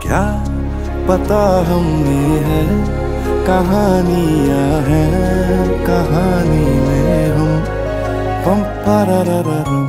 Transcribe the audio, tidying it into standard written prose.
क्या पता हम में है कहानियां हैं, कहानी में हम पम